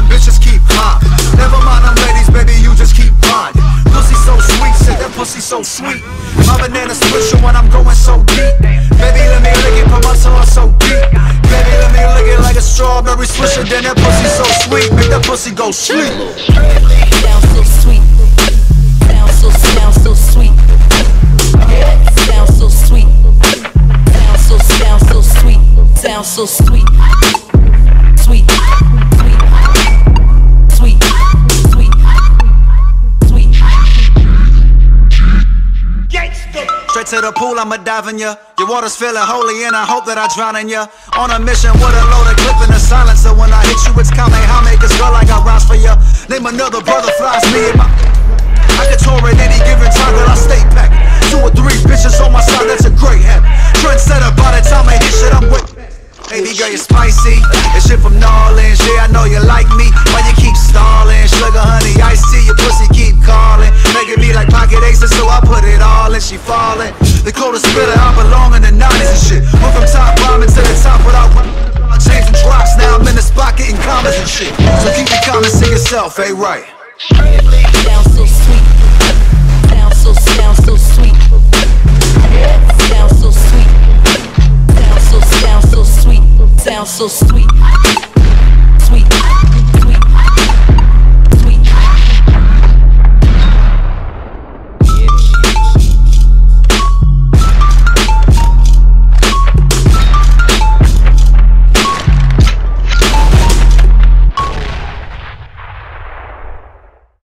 run, bitches keep hot. Never mind them ladies, baby, you just keep fine. Pussy so sweet, said that pussy so sweet. My banana switcher when I'm going so deep. Baby, let me lick it, put my tongue so deep. Baby, let me lick it like a strawberry swisher. Then that pussy so sweet, make that pussy go sleep. Sound so sweet. Sound so sweet. Sound so sweet. Sound so sweet. Sound so sweet. Sweet. Sweet. Sweet. Sweet. Sweet. Straight to the pool, I'ma dive in ya. Your water's feeling holy and I hope that I drown in ya. On a mission with a loaded clip and a silencer. When I hit you, it's Kamehameha, cause girl, I got rhymes for ya. Name another brother, flies me in my... I can tour at any given time that I stay packed. 2 or 3 bitches on my side, that's a great habit. Trendsetter, by the time I hit shit, I'm with. Baby girl, you're spicy. That shit from New Orleans, yeah, I know you like me. Why you keep stalling? Sugar, honey, iced tea, your pussy keep calling. Making me like pocket aces, so I put it all in. She falling. The coldest spitter, I belong in the 90s and shit. Went from top rhyming to the top without changing drops. Now I'm in the spot getting comments and shit. So keep your comments to yourself, ain't right? Sound so sweet. Sound so sweet. Sound so sweet. Sound so sweet. Sound so sweet. Sound so sweet.